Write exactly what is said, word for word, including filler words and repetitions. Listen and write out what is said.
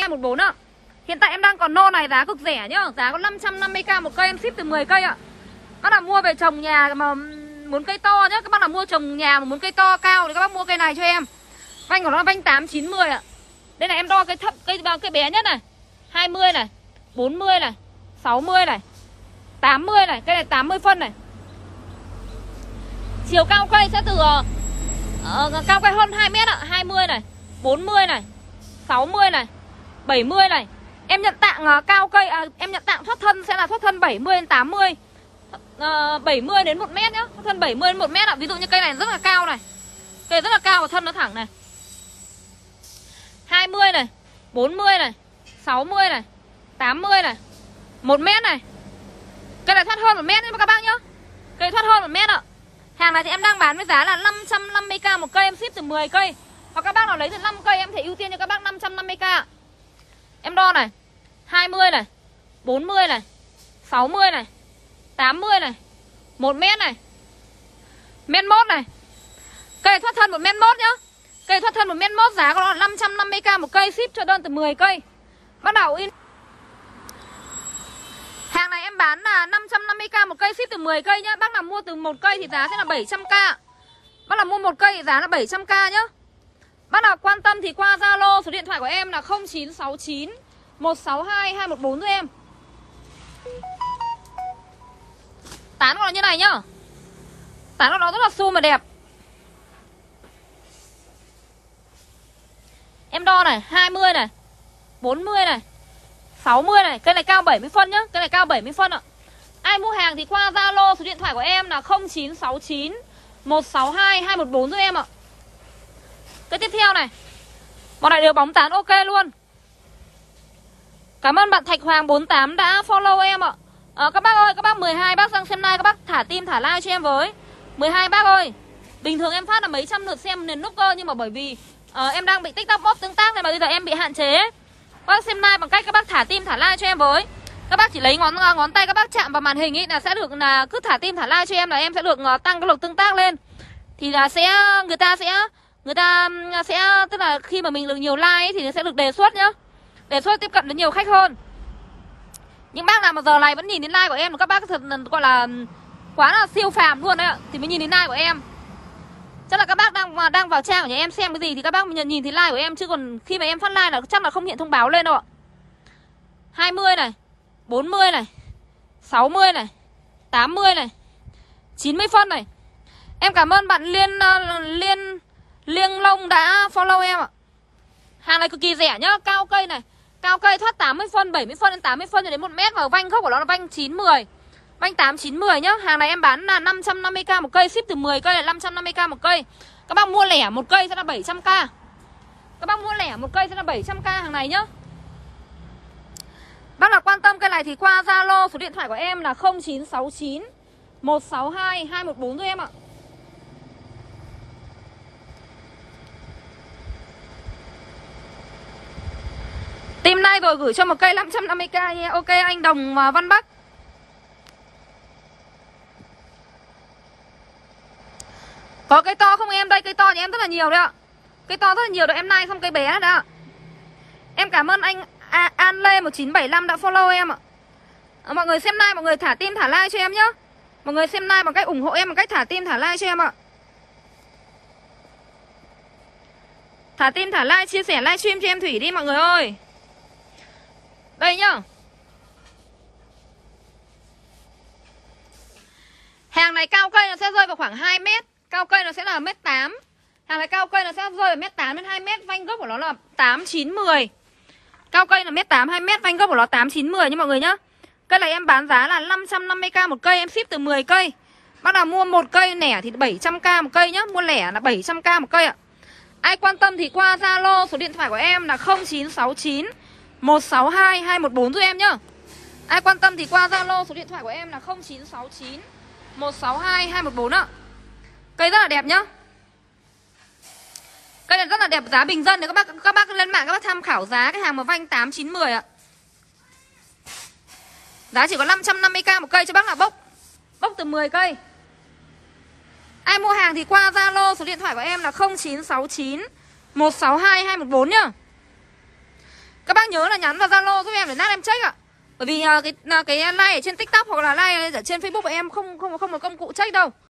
hai một bốn ạ. Hiện tại em đang còn nô này giá cực rẻ nhá. Giá có năm trăm năm mươi k một cây, em ship từ mười cây ạ. Các bạn mua về trồng nhà mà muốn cây to nhá. Các bác nào mua trồng nhà mà muốn cây to cao thì các bác mua cây này cho em. Vanh của nó là vanh tám chín mười ạ. Đây này em đo cây thấp, cây cây bé nhất này, hai mươi này, bốn mươi này, sáu mươi này, tám mươi này, cây này tám mươi phân này. Chiều cao cây sẽ từ uh, cao cây hơn hai mét ạ, hai mươi này, bốn mươi này, sáu mươi này, bảy mươi này. Em nhận tạng uh, cao cây à, em nhận tạng thoát thân sẽ là thoát thân bảy mươi đến tám mươi. Uh, bảy mươi đến một mét nhá, thoát thân bảy mươi đến một mét ạ. Ví dụ như cây này rất là cao này. Cây rất là cao và thân nó thẳng này. hai mươi này, bốn mươi này, sáu mươi này, tám mươi này, một mét này. Cây này thoát hơn một mét đấy các bác nhá. Cây thoát hơn một mét ạ. Hàng này thì em đang bán với giá là năm trăm năm mươi k một cây, em ship từ mười cây. Hoặc các bác nào lấy từ năm cây em thể ưu tiên cho các bác năm trăm năm mươi k. Em đo này, hai mươi này, bốn mươi này, sáu mươi này, tám mươi này, một mét này, mét mốt này. Cây thoát thân một mét mốt nhá. Cây thoát thân một mét mốt, giá của nó là năm trăm năm mươi k một cây, ship cho đơn từ mười cây. Bắt đầu in. Hàng này em bán là năm trăm năm mươi k một cây, ship từ mười cây nhá. Bác nào mua từ một cây thì giá sẽ là bảy trăm k. Bác nào mua một cây thì giá là bảy trăm k nhá. Bác nào quan tâm thì qua Zalo, số điện thoại của em là không chín sáu chín một sáu hai hai một bốn cho em. Tán của nó như này nhá. Tán của nó rất là xum và đẹp. Em đo này, hai mươi này, bốn mươi này, sáu mươi này. Cây này cao bảy mươi phân nhá. Cây này cao bảy mươi phân ạ. Ai mua hàng thì qua Zalo, số điện thoại của em là không chín sáu chín một sáu hai hai một bốn giúp em ạ. Cái tiếp theo này, bọn này đều bóng tán ok luôn. Cảm ơn bạn Thạch Hoàng bốn tám đã follow em ạ. à, Các bác ơi, các bác mười hai bác đang xem like, các bác thả tim thả like cho em với. Mười hai bác ơi, bình thường em phát là mấy trăm lượt xem liền nút cơ. Nhưng mà bởi vì uh, em đang bị TikTok bot tương tác này mà bây giờ em bị hạn chế. Các bác xem like bằng cách các bác thả tim thả like cho em với. Các bác chỉ lấy ngón ngón tay các bác chạm vào màn hình ấy là sẽ được, là cứ thả tim thả like cho em là em sẽ được uh, tăng cái lượt tương tác lên. Thì là sẽ người ta sẽ người ta sẽ tức là khi mà mình được nhiều like ấy, thì sẽ được đề xuất nhá. Đề xuất tiếp cận đến nhiều khách hơn. Những bác nào mà giờ này vẫn nhìn đến like của em, các bác thật gọi là quá là siêu phàm luôn đấy ạ, thì mới nhìn đến like của em. Chắc là các bác đang đang vào trang của nhà em xem cái gì thì các bác nhìn, nhìn thấy like của em, chứ còn khi mà em phát like là chắc là không hiện thông báo lên đâu ạ. hai mươi này, bốn mươi này, sáu mươi này, tám mươi này, chín mươi phân này. Em cảm ơn bạn Liên uh, Liên Liêng Long đã follow em ạ. Hàng này cực kỳ rẻ nhá, cao cây này. Cao cây thoát tám mươi phân, bảy mươi phân đến tám mươi phân cho đến một mét. Và vanh gốc của nó là vanh chín mười, vanh tám chín mười nhá. Hàng này em bán là năm trăm năm mươi k một cây, ship từ mười cây là năm trăm năm mươi k một cây. Các bác mua lẻ một cây sẽ là bảy trăm k. Các bác mua lẻ một cây sẽ là bảy trăm k hàng này nhá. Bác nào quan tâm cây này thì qua Zalo, số điện thoại của em là không chín sáu chín một sáu hai hai một bốn cho em ạ. Team này rồi gửi cho một cây năm trăm năm mươi k nha. Ok anh Đồng Văn Bắc. Có cây to không em? Đây cây to nhà em rất là nhiều đấy ạ. Cây to rất là nhiều đấy em nay, xong cây bé đó. Em cảm ơn anh à, An Lê một chín bảy năm đã follow em ạ. à, Mọi người xem like, mọi người thả tim thả like cho em nhá. Mọi người xem like bằng cách ủng hộ em bằng cách thả tim thả like cho em ạ. Thả tim thả like, chia sẻ livestream cho em Thủy đi mọi người ơi. Đây nhá. Hàng này cao cây nó sẽ rơi vào khoảng hai mét. Cao cây nó sẽ là mét tám. Hàng này cao cây nó sẽ rơi vào mét tám đến hai mét. Vanh gốc của nó là tám chín mười. Cao cây là mét tám hai mét, vanh gốc của nó tám chín mười nha mọi người nhá. Cây này em bán giá là năm trăm năm mươi k một cây, em ship từ mười cây. Bác nào mua một cây lẻ thì bảy trăm k một cây nhá. Mua lẻ là bảy trăm k một cây ạ. Ai quan tâm thì qua Zalo, số điện thoại của em là không chín sáu chín một sáu hai hai một bốn giúp em nhá. Ai quan tâm thì qua Zalo, số điện thoại của em là không chín sáu chín một sáu hai hai một bốn ạ. Cây rất là đẹp nhá. Cây này rất là đẹp, giá bình dân thì các bác các bác lên mạng các bác tham khảo giá cái hàng mà vanh tám chín mười ạ. Giá chỉ có năm trăm năm mươi k một cây cho bác nào bốc. Bốc từ mười cây. Ai mua hàng thì qua Zalo, số điện thoại của em là không chín sáu chín một sáu hai hai một bốn nhá. Các bác nhớ là nhắn vào Zalo giúp em để lát em check ạ. Bởi vì uh, cái uh, cái like ở trên TikTok hoặc là like ở trên Facebook của em không không không có công cụ check đâu.